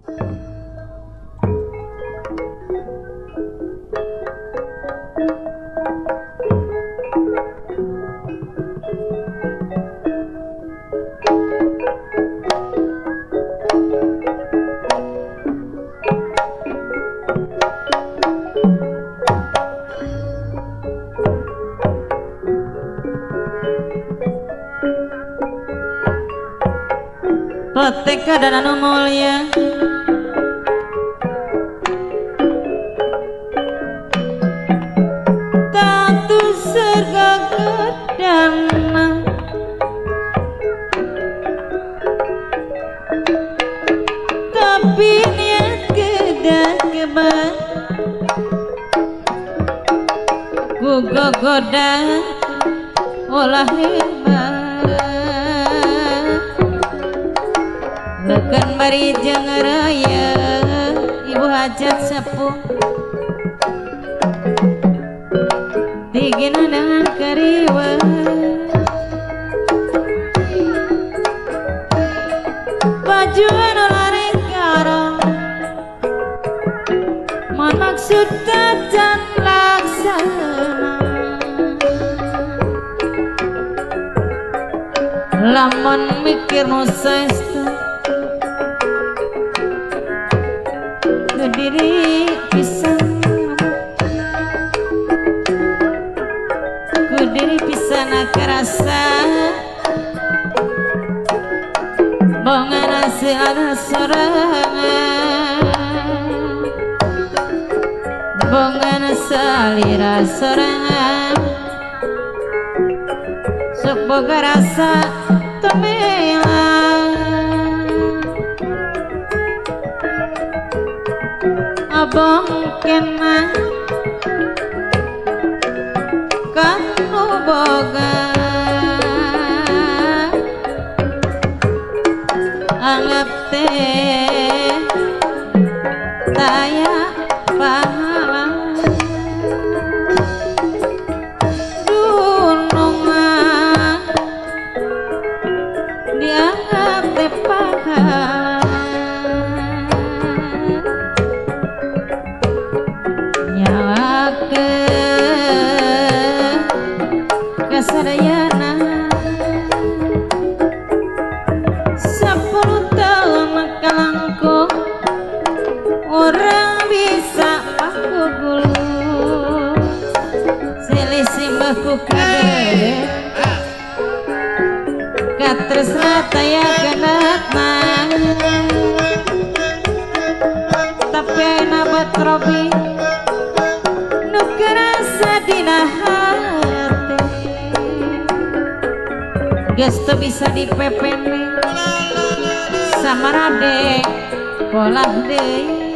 Teka dan anu mulia tatu surga kedana tapi niat kedah kebat ku gogoda olah hebat lekan bari jeung raya ibu hajat sepuh tigina dengan kariwa bajuan olahraga karo maksud tajan laksana lamun mikir nu saesta diri pisan ku diri pisan kerasa bongana seada sorangan bongana salira sorangan sok boga rasa temelang abang kena kanu boga anggap teh taya pahala dunungan dianggap teh pahala sadayana 10 tahun makalangku orang bisa aku gulu silih simbahku kadede katresna taya genatna tapi ayeuna batrobi nu kerasa dina geus teu bisa dipepene samarade polah deui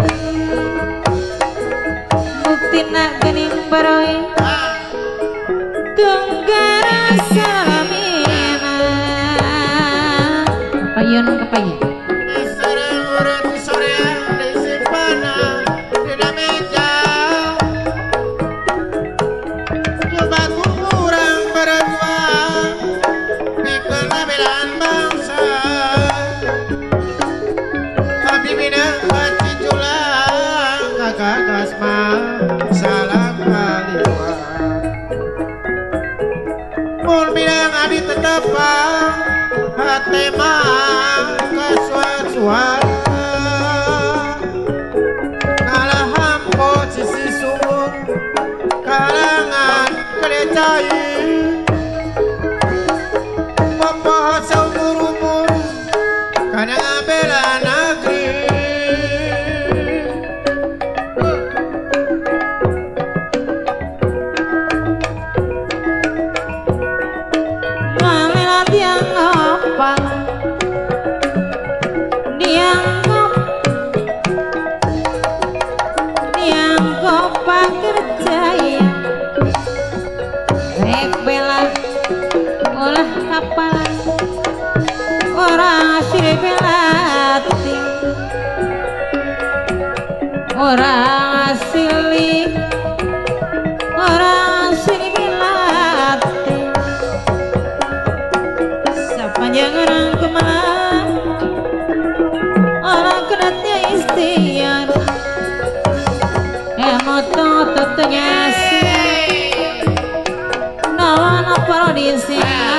buktina geuning baroe tunggara salamina payun kapayun sareng urang sorean di simpana dina meja coba kurang berdua belan bangsa abdi bina hati julang kakak kasma salam kaliwa mun bilang abdi tetepang hati mah kasuat-suat kalah hampo sisi sumur kalangan kelecai seumur-umur kadang bela negeri malela dia ngapa dia ngopa kerjaya rek bela olah kapalan orang asli belati orang asli belati sepanjang orang kemana orang kenatnya sing